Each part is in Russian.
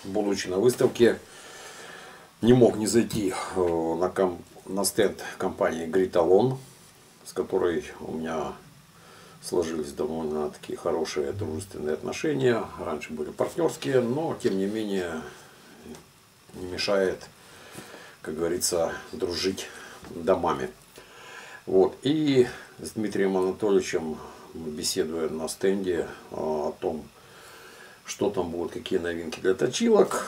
будучи на выставке, не мог не зайти на стенд компании Гриталон, с которой у меня сложились довольно такие хорошие дружественные отношения. Раньше были партнерские, но тем не менее не мешает, как говорится, дружить домами. Вот. И с Дмитрием Анатольевичем, беседуя на стенде о том, что там будут, какие новинки для точилок,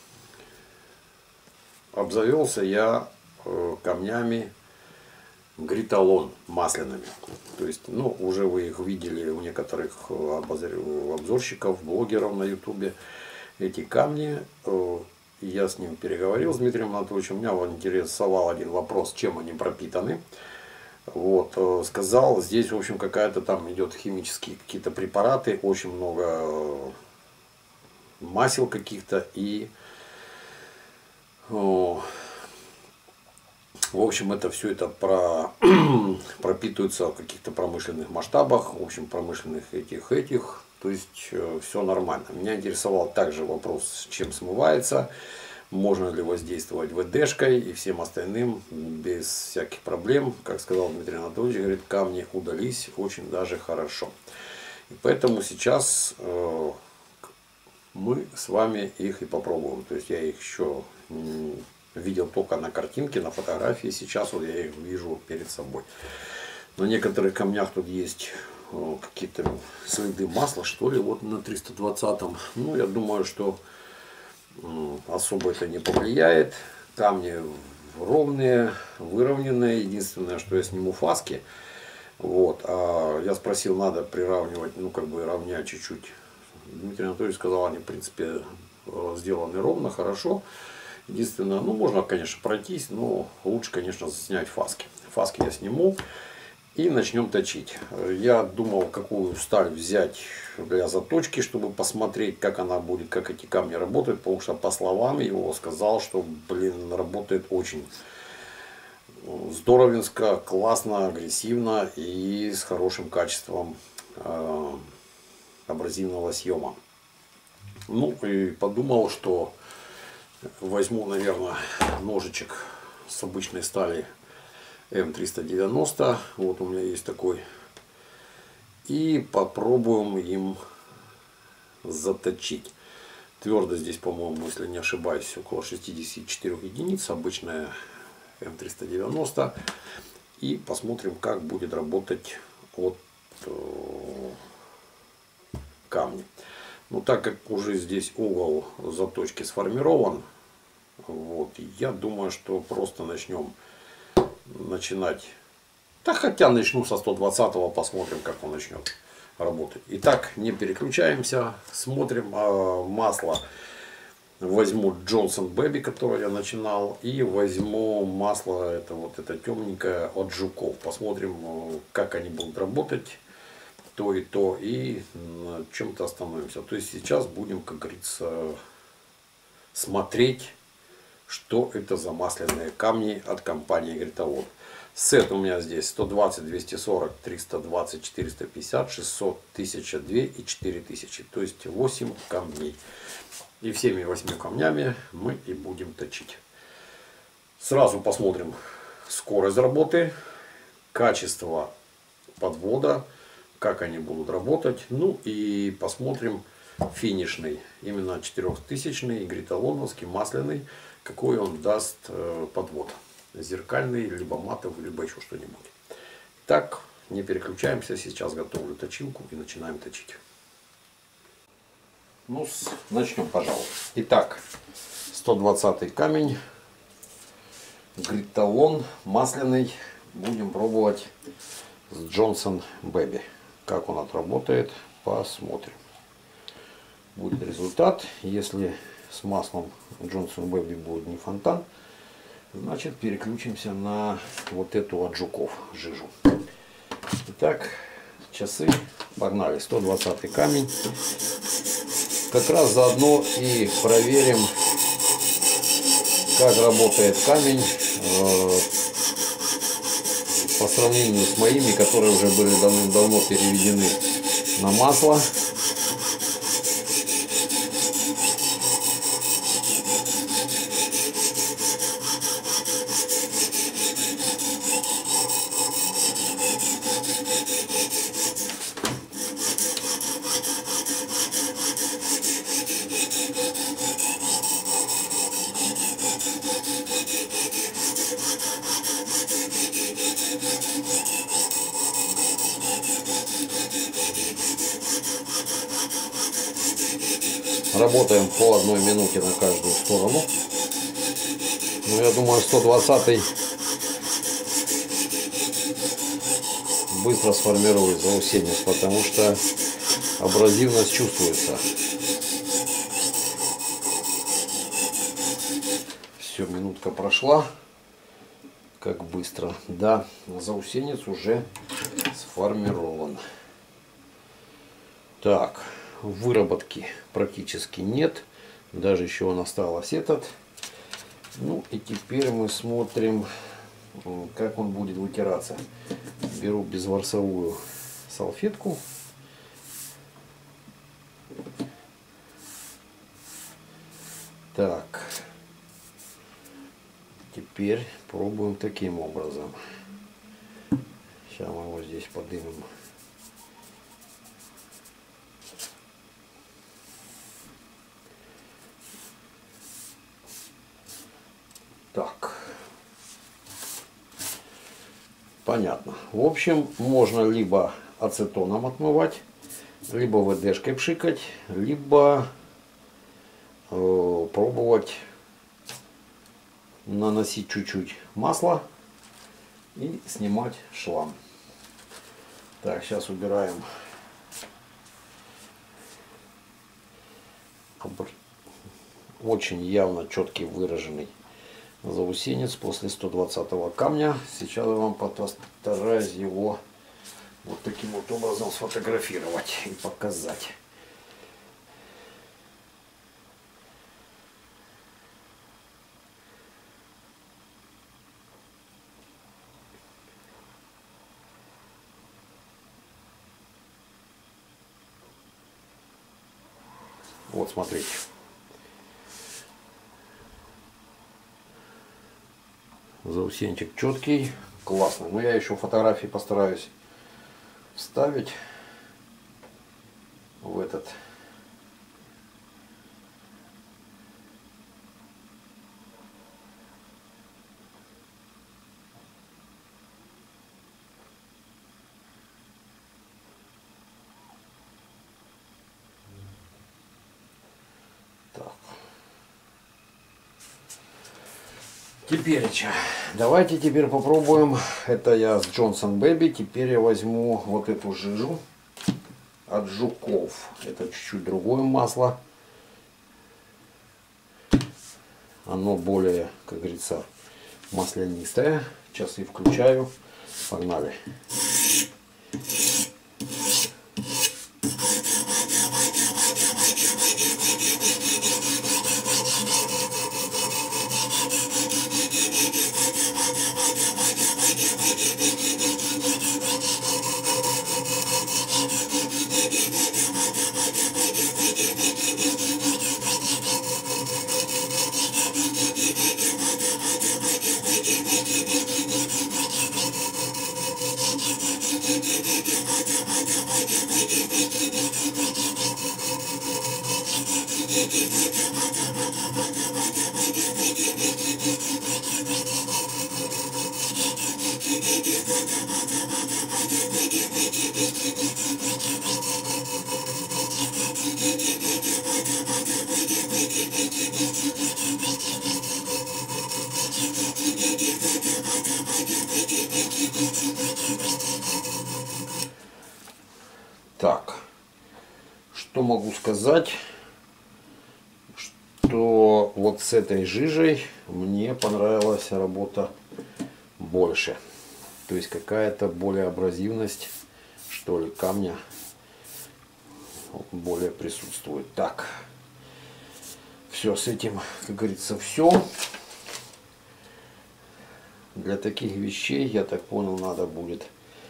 обзавелся я камнями Гриталон масляными. То есть, ну, уже вы их видели у некоторых обзорщиков, блогеров на ютубе. Эти камни, я с ним переговорил, с Дмитрием Анатольевичем. Меня интересовал один вопрос, чем они пропитаны. Вот, сказал, здесь, в общем, какая-то там идет химические какие-то препараты, очень много масел каких-то и... В общем, это все это пропитывается в каких-то промышленных масштабах, в общем, промышленных этих. То есть, все нормально. Меня интересовал также вопрос, чем смывается, можно ли воздействовать ВДшкой и всем остальным без всяких проблем. Как сказал Дмитрий Анатольевич, говорит, камни удались очень даже хорошо. И поэтому сейчас мы с вами их и попробуем. То есть, я их еще видел только на картинке, на фотографии. Сейчас вот я их вижу перед собой. На некоторых камнях тут есть какие-то следы масла, что ли, вот на 320-м. Ну, я думаю, что особо это не повлияет. Камни ровные, выровненные. Единственное, что я сниму фаски. Вот. А я спросил, надо приравнивать, ну, как бы равнять чуть-чуть. Дмитрий Анатольевич сказал, они, в принципе, сделаны ровно, хорошо. Единственное, ну, можно, конечно, пройтись, но лучше, конечно, снять фаски. Фаски я сниму и начнем точить. Я думал, какую сталь взять для заточки, чтобы посмотреть, как она будет, как эти камни работают. Потому что, по словам его, сказал, что, блин, работает очень здоровенько, классно, агрессивно и с хорошим качеством абразивного съема. Ну, и подумал, что возьму, наверное, ножичек с обычной стали М390. Вот у меня есть такой. И попробуем им заточить. Твердость здесь, по-моему, если не ошибаюсь, около 64 единиц. Обычная М390. И посмотрим, как будет работать от камня. Ну, так как уже здесь угол заточки сформирован, вот, я думаю, что просто начинать. Да, хотя начну со 120-го, посмотрим, как он начнет работать. Итак, не переключаемся, смотрим. Масло возьму Johnson Baby, которое я начинал, и возьму масло, это темненькое, от жуков. Посмотрим, как они будут работать. То, и на чем-то остановимся. То есть сейчас будем, как говорится, смотреть, что это за масляные камни от компании Гриталон. Сет у меня здесь 120, 240, 320, 450, 600, 1002 и 4000. То есть 8 камней. И всеми 8 камнями мы и будем точить. Сразу посмотрим скорость работы, качество подвода, как они будут работать. Ну и посмотрим финишный, именно 4000-й гриталоновский масляный, какой он даст подвод. Зеркальный, либо матовый, либо еще что-нибудь. Так, не переключаемся, сейчас готовлю точилку и начинаем точить. Ну, начнем, пожалуй. Итак, 120 камень, Гриталон масляный, будем пробовать с Johnson Baby. Как он отработает, посмотрим. Будет результат. Если с маслом Johnson Baby будет не фонтан, значит переключимся на вот эту от жуков жижу. Итак, часы, погнали. 120 камень. Как раз заодно и проверим, как работает камень по сравнению с моими, которые уже были давным-давно переведены на масло. Работаем по 1 минуте на каждую сторону. Ну, я думаю, 120 быстро сформирует заусенец, потому что абразивность чувствуется. Все, минутка прошла. Как быстро. Да, заусенец уже сформирован. Так, выработки практически нет. Даже еще он осталось этот. Ну и теперь мы смотрим, как он будет вытираться. Беру безворсовую салфетку. Так. Теперь пробуем таким образом. Сейчас мы его здесь поднимем. Так. Понятно. В общем, можно либо ацетоном отмывать, либо ВДшкой пшикать, либо пробовать наносить чуть-чуть масла и снимать шлам. Так, сейчас убираем очень явно четкий выраженный заусенец после 120 камня. Сейчас я вам постараюсь его вот таким вот образом сфотографировать и показать. Вот, смотрите. Заусенчик четкий, классный. Но я еще фотографии постараюсь вставить в этот. Теперь, давайте теперь попробуем. Это я с Johnson Baby. Теперь я возьму вот эту жижу от жуков. Это чуть-чуть другое масло. Оно более, как говорится, маслянистое. Сейчас и включаю. Погнали. Так, что могу сказать, что вот с этой жижей мне понравилась работа больше. То есть какая-то более абразивность, что ли, камня более присутствует. Так, все с этим, как говорится, все. Для таких вещей, я так понял, надо будет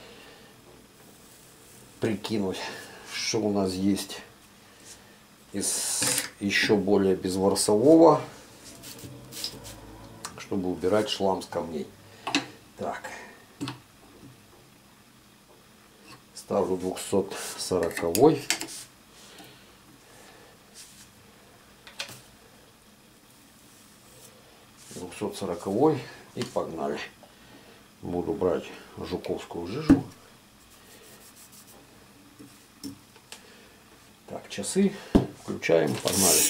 прикинуть, что у нас есть из еще более безворсового, чтобы убирать шлам с камней. Так, ставлю 240-й. И погнали. Буду брать жуковскую жижу. Так, часы Включаем, погнали.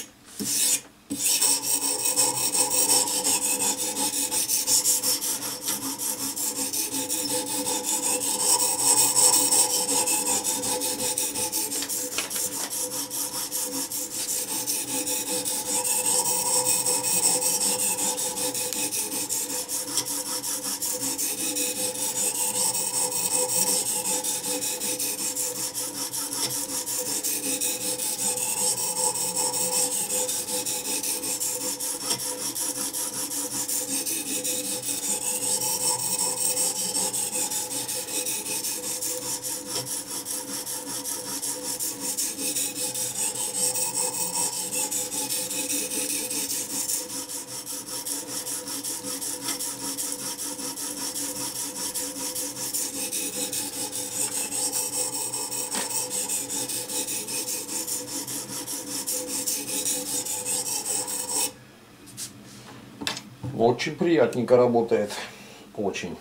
Очень приятненько работает. Очень.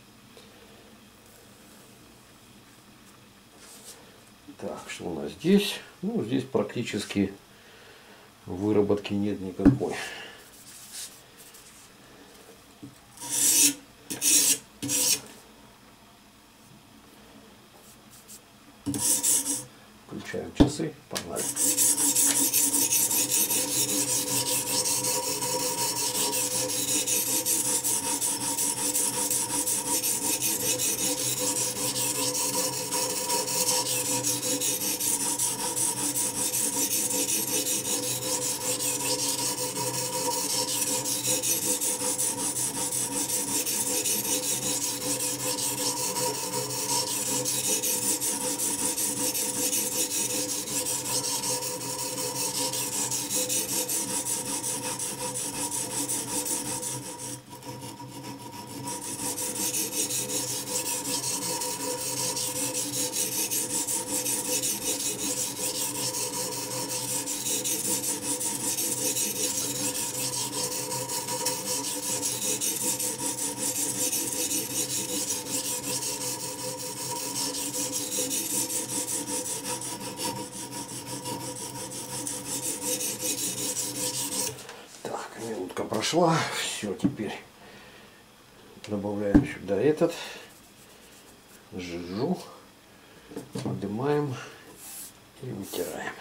Так, что у нас здесь? Ну, здесь практически выработки нет никакой. Включаем часы, погнали. Минутка прошла, все, теперь добавляем сюда этот, жижу, поднимаем и вытираем.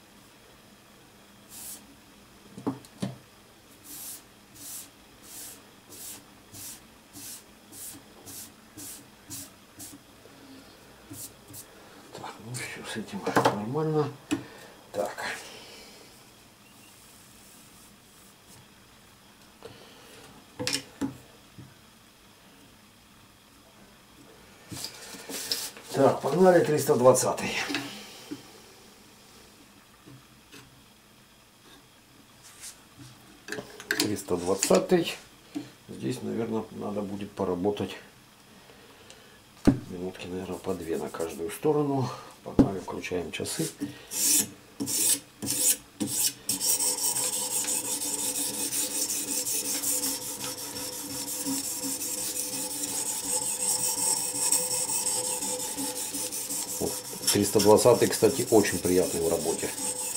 Так, ну все, с этим нормально. Так. Так, погнали 320. Здесь, наверное, надо будет поработать минутки, наверное, по 2 на каждую сторону. Погнали, включаем часы. Вот, 320, кстати, очень приятный в работе.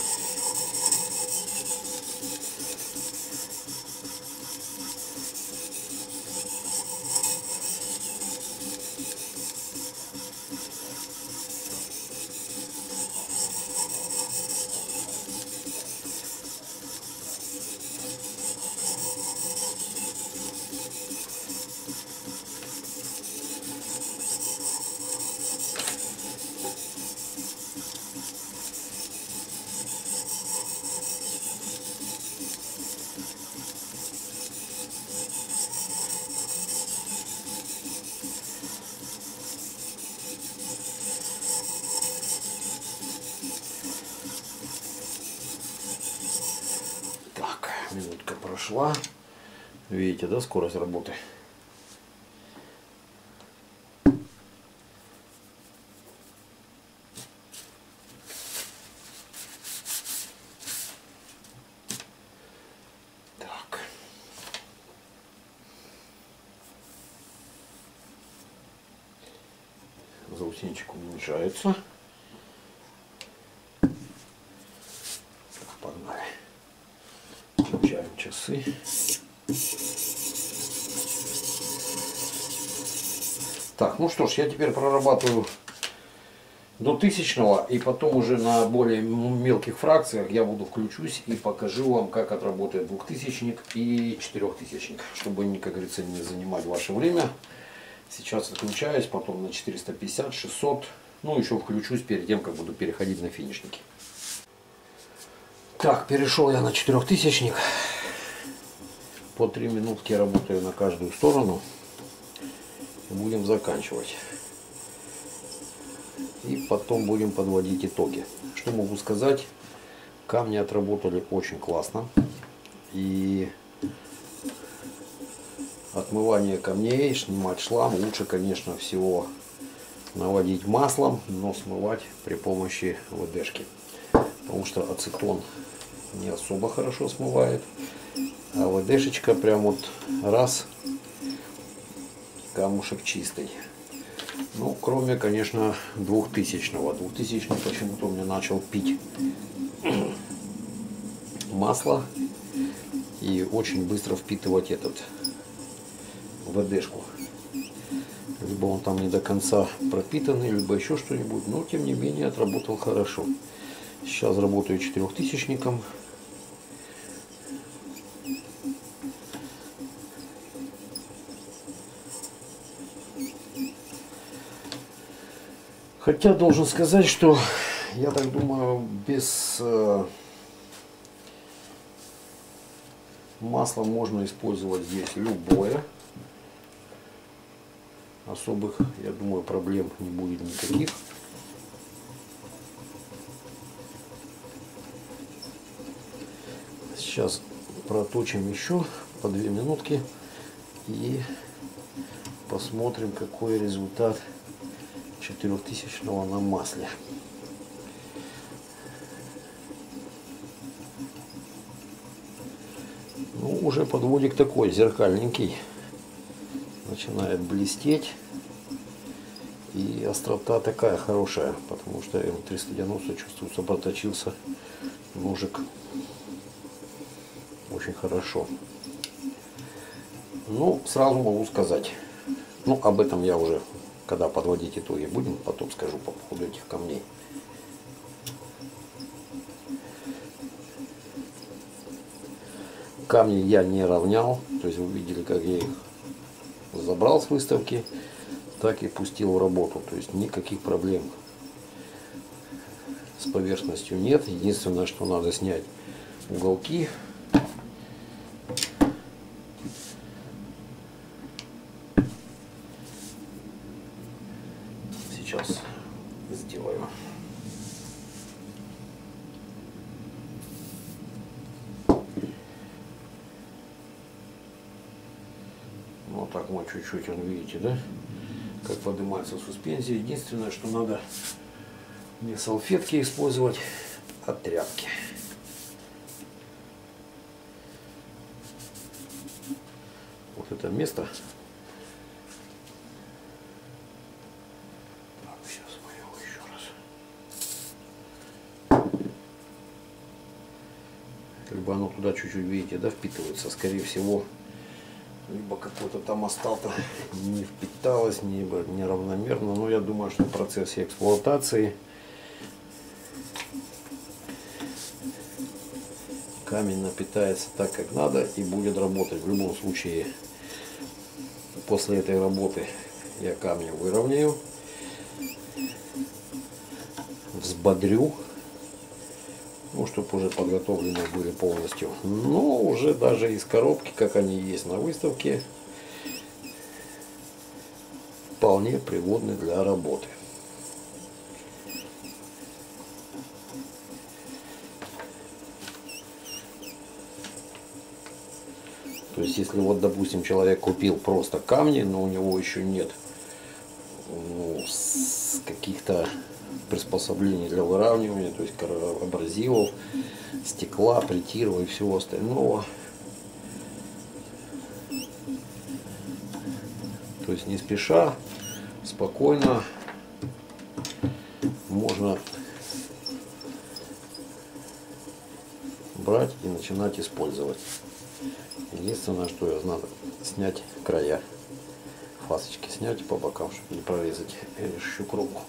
Минутка прошла. Видите, да, скорость работы? Так. Заусенчик уменьшается. Так, часы. Так, ну что ж, я теперь прорабатываю до 1000-го, и потом уже на более мелких фракциях я включусь и покажу вам, как отработает 2000-ник и 4000-ник, чтобы, как говорится, не занимать ваше время. Сейчас отключаюсь, потом на 450, 600, ну еще включусь перед тем, как буду переходить на финишники. Так, перешел я на 4000-ник. По 3 минутки работаю на каждую сторону. И будем заканчивать. И потом будем подводить итоги. Что могу сказать? Камни отработали очень классно. И отмывание камней, снимать шлам лучше, конечно, всего наводить маслом, но смывать при помощи ВДшки. Потому что ацетон не особо хорошо смывает, а ВДшечка прям вот раз, камушек чистый. Ну, кроме, конечно, 2000-го. 2000-й почему-то у меня начал пить масло и очень быстро впитывать ВДшку. Либо он там не до конца пропитанный, либо еще что-нибудь, но тем не менее отработал хорошо. Сейчас работаю 4000-ником. Хотя должен сказать, что я так думаю, без масла можно использовать здесь любое. Особых, я думаю, проблем не будет никаких. Сейчас проточим еще по 2 минутки и посмотрим, какой результат 4000-го на масле. Ну, уже подводик такой зеркальненький. Начинает блестеть. И острота такая хорошая, потому что М390 чувствуется, проточился ножик очень хорошо. Ну, сразу могу сказать. Ну, об этом я уже, когда подводить итоги будем, потом скажу по поводу этих камней. Камни я не равнял, то есть вы видели, как я их забрал с выставки, так и пустил в работу, то есть никаких проблем с поверхностью нет. Единственное, что надо снять уголки. Сейчас сделаю. Вот так вот чуть-чуть, он, видите, да, как поднимается суспензия. Единственное, что надо не салфетки использовать, а тряпки. Вот это место. Так, сейчас мы его еще раз. Как бы оно туда чуть-чуть, видите, да, впитывается. Скорее всего, либо какой-то там остался, не впиталось, либо неравномерно. Но я думаю, что в процессе эксплуатации камень напитается так, как надо, и будет работать. В любом случае, после этой работы я камни выровняю, взбодрю, ну, чтобы уже подготовлены были полностью. Но уже даже из коробки, как они есть на выставке, вполне пригодны для работы. То есть, если вот, допустим, человек купил просто камни, но у него еще нет каких-то приспособлений для выравнивания, то есть абразивов, стекла, притиров и всего остального. То есть не спеша, спокойно можно брать и начинать использовать. Единственное, что надо снять края. Фасочки снять по бокам, чтобы не прорезать режущую кромку.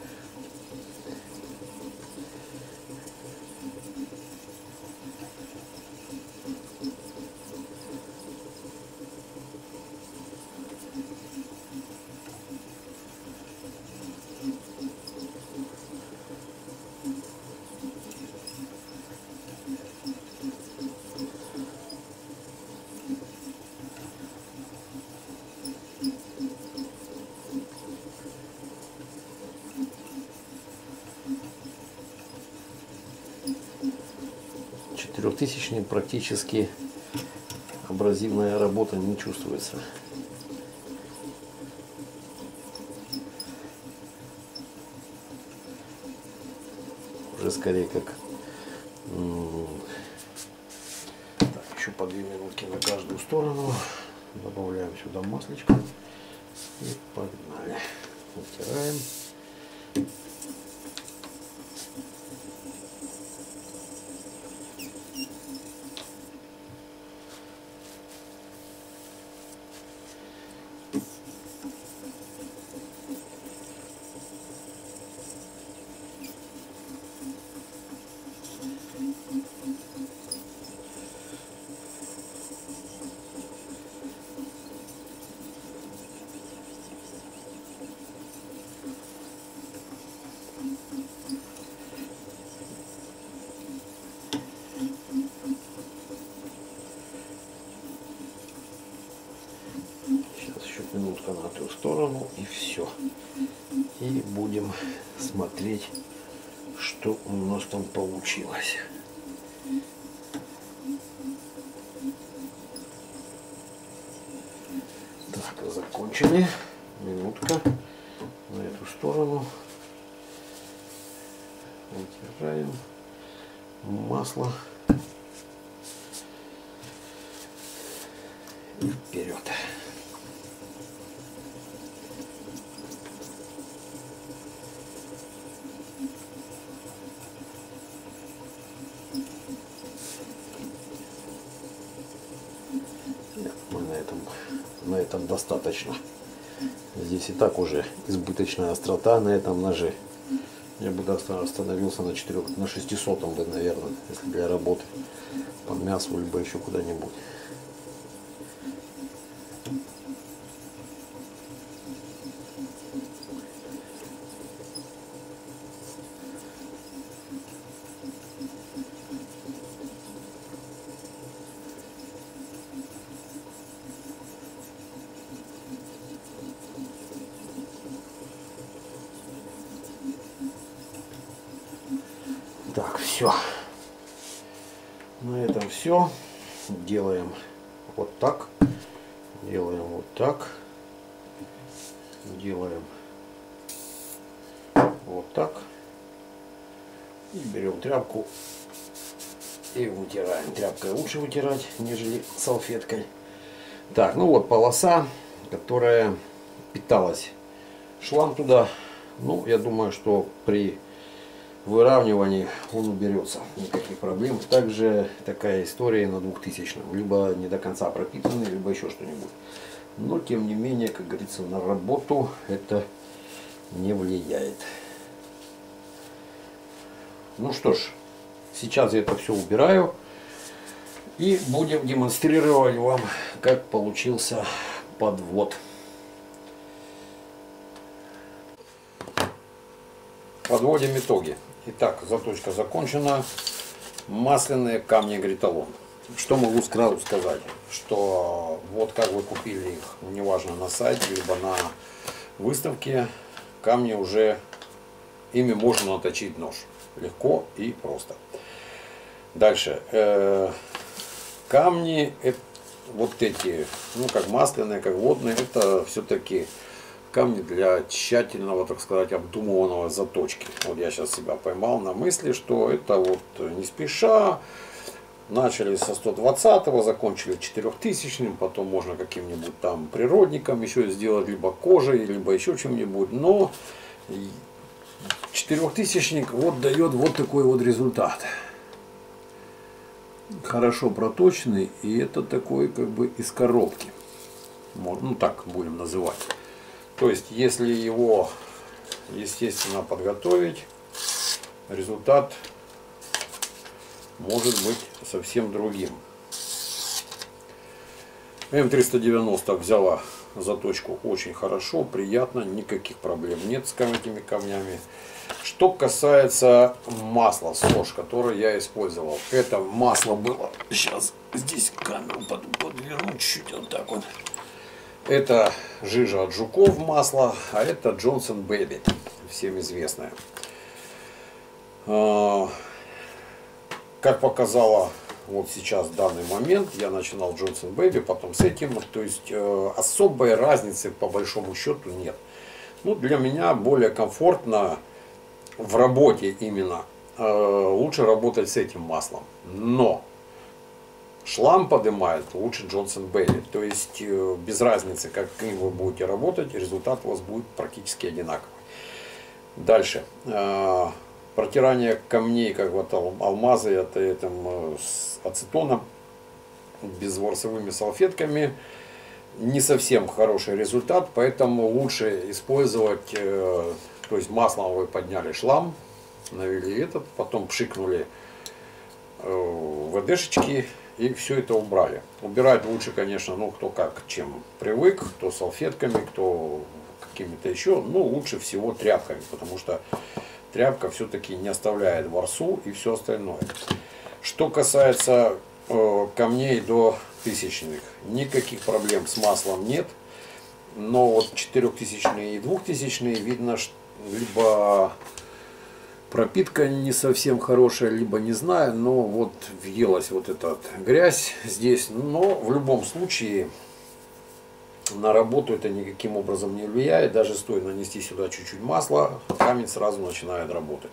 Четырехтысячный практически абразивная работа не чувствуется. Уже скорее как так, еще по 2 минутки на каждую сторону. Добавляем сюда маслечко и погнали. Вытираем. Минутка на ту сторону и все. И будем смотреть, что у нас там получилось. Так, закончили. Минутка на эту сторону. Вытираем масло и вперед. На этом достаточно. Здесь и так уже избыточная острота на этом ноже. Я бы остановился на 600, наверное, если для работы по мясу либо еще куда-нибудь. Так, все. На этом все. Делаем вот так. Делаем вот так. Делаем вот так. И берем тряпку и вытираем. Тряпкой лучше вытирать, нежели салфеткой. Так, ну вот полоса, которая питалась шланг туда. Ну, я думаю, что при выравнивании он уберется, никаких проблем. Также такая история на 2000-м, либо не до конца пропитанный, либо еще что-нибудь. Но тем не менее, как говорится, на работу это не влияет. Ну что ж, сейчас я это все убираю и будем демонстрировать вам, как получился подвод. Подводим итоги. Итак, заточка закончена. Масляные камни Гриталон. Что могу сразу сказать? Что вот как вы купили их, неважно на сайте, либо на выставке, камни уже, ими можно наточить нож. Легко и просто. Дальше. Камни, вот эти, ну как масляные, как водные, это все-таки камни для тщательного, так сказать, обдуманного заточки. Вот я сейчас себя поймал на мысли, что это вот не спеша. Начали со 120-го, закончили 4000-м, потом можно каким-нибудь там природником еще сделать, либо кожей, либо еще чем-нибудь. Но 4000-ник вот дает вот такой вот результат. хорошо проточный, и это такой как бы из коробки. Ну так будем называть. То есть если его естественно подготовить, результат может быть совсем другим. М390 взяла заточку очень хорошо, приятно, никаких проблем нет с этими камнями. Что касается масла СОЖ, которое я использовал, это масло было, сейчас здесь камеру подверну чуть-чуть, вот так вот. Это жижа от жуков масло, а это Johnson Baby, всем известное. Как показало вот сейчас в данный момент, я начинал Johnson Baby, потом с этим, то есть особой разницы по большому счету нет. Ну, для меня более комфортно в работе именно, лучше работать с этим маслом. Но шлам поднимает лучше Johnson Baby. То есть без разницы, каким вы будете работать, результат у вас будет практически одинаковый. Дальше. Протирание камней, как вот алмазы, это с ацетоном, безворсовыми салфетками, не совсем хороший результат, поэтому лучше использовать, то есть маслом вы подняли шлам, навели этот, потом пшикнули ВДшечки и все это убрали. Убирать лучше, конечно, ну кто как, чем привык, кто салфетками, кто какими-то еще, ну лучше всего тряпками, потому что тряпка все-таки не оставляет ворсу и все остальное. Что касается камней до тысячных, никаких проблем с маслом нет. Но вот 4000 и 2000 видно, что либо пропитка не совсем хорошая, либо не знаю, но вот въелась вот эта грязь здесь. Но в любом случае на работу это никаким образом не влияет. Даже стоит нанести сюда чуть-чуть масла, камень сразу начинает работать.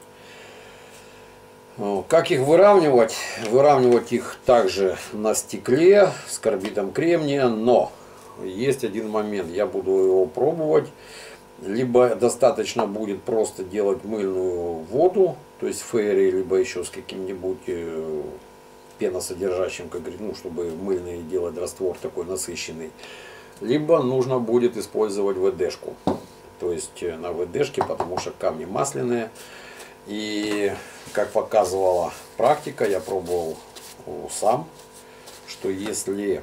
Как их выравнивать? Выравнивать их также на стекле с карбидом кремния, но есть один момент, я буду его пробовать. Либо достаточно будет просто делать мыльную воду, то есть фейри, либо еще с каким-нибудь пеносодержащим, как говорит, ну, чтобы мыльный делать раствор такой насыщенный. Либо нужно будет использовать ВДшку, то есть на ВДшке, потому что камни масляные. И как показывала практика, я пробовал сам, что если,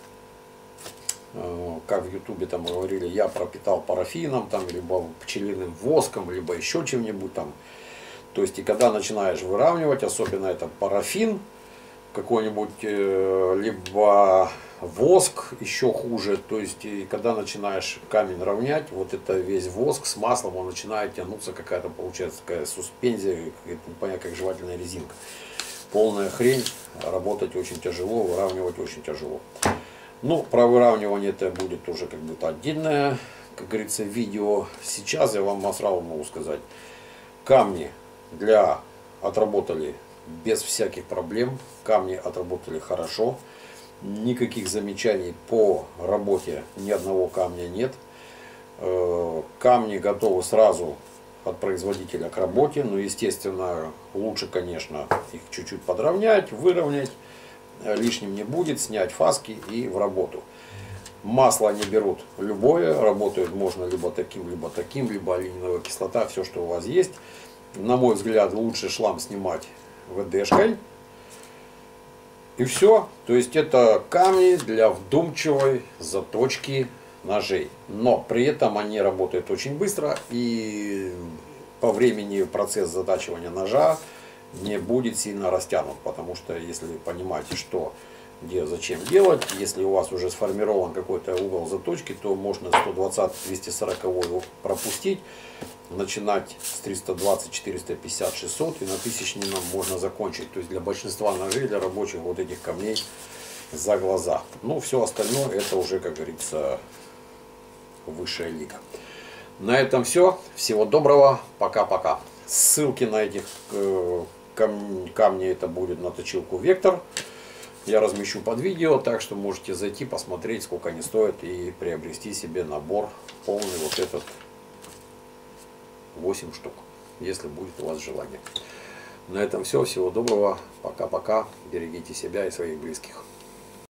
как в ютубе там говорили, я пропитал парафином, там, либо пчелиным воском, либо еще чем-нибудь там, то есть и когда начинаешь выравнивать, особенно это парафин какой-нибудь, либо воск, еще хуже, то есть и когда начинаешь камень равнять, вот это весь воск с маслом, он начинает тянуться, какая-то получается такая суспензия, непонятно, как жевательная резинка. Полная хрень, работать очень тяжело, выравнивать очень тяжело. Ну, про выравнивание это будет уже как бы отдельное, как говорится, видео. Сейчас я вам сразу могу сказать, камни отработали без всяких проблем, камни отработали хорошо. Никаких замечаний по работе ни одного камня нет. Камни готовы сразу от производителя к работе. Но, естественно, лучше, конечно, их чуть-чуть подровнять, выровнять. Лишним не будет, снять фаски и в работу. Масло они берут любое. Работают можно либо таким, либо алюминиевая кислота, все, что у вас есть. На мой взгляд, лучше шлам снимать ВДшкой. И все. То есть это камни для вдумчивой заточки ножей. Но при этом они работают очень быстро. И по времени процесс затачивания ножа не будет сильно растянут. Потому что если вы понимаете, что где зачем делать, если у вас уже сформирован какой-то угол заточки, то можно 120, 240 пропустить. Начинать с 320, 450, 600 и на тысячном можно закончить. То есть для большинства ножей, для рабочих вот этих камней за глаза. Ну, все остальное это уже, как говорится, высшая лига. На этом все. Всего доброго. Пока-пока. Ссылки на этих камни это будет на точилку Вектор. Я размещу под видео, так что можете зайти, посмотреть, сколько они стоят и приобрести себе набор полный вот этот 8 штук, если будет у вас желание. На этом все. Всего доброго. Пока-пока. Берегите себя и своих близких.